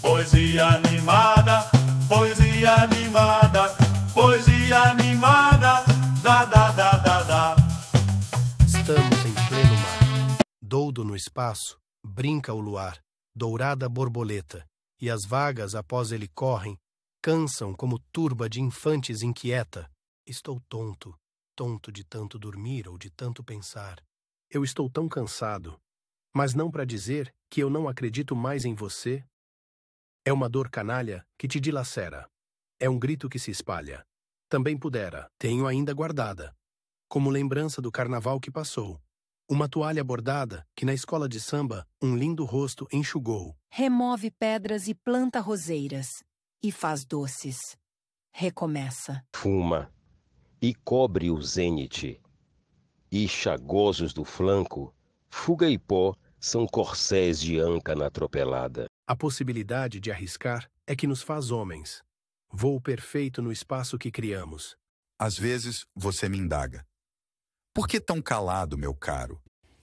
Poesia animada, poesia animada, poesia animada, da. Estamos em pleno mar. Doudo no espaço, brinca o luar, dourada borboleta, e as vagas após ele correm, cansam como turba de infantes inquieta. Estou tonto, tonto de tanto dormir ou de tanto pensar. Eu estou tão cansado, mas não para dizer que eu não acredito mais em você. É uma dor canalha que te dilacera. É um grito que se espalha. Também pudera, tenho ainda guardada, como lembrança do carnaval que passou. Uma toalha bordada que na escola de samba um lindo rosto enxugou. Remove pedras e planta roseiras, e faz doces. Recomeça. Fuma, e cobre o zênite, e chagosos do flanco, fuga e pó são corcéis de anca na atropelada. A possibilidade de arriscar é que nos faz homens. Voo perfeito no espaço que criamos. Às vezes você me indaga. Por que tão calado, meu caro?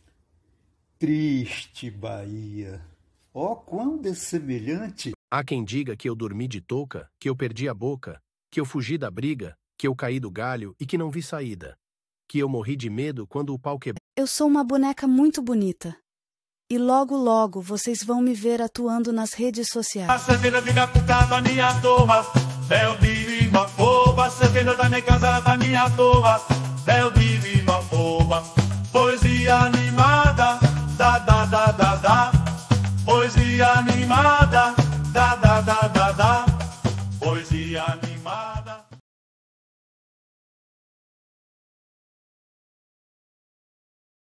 Triste Bahia, ó quão dessemelhante. Há quem diga que eu dormi de touca, que eu perdi a boca, que eu fugi da briga, que eu caí do galho e que não vi saída, que eu morri de medo quando o pau quebrou. Eu sou uma boneca muito bonita. E logo, logo, vocês vão me ver atuando nas redes sociais. Poesia animada.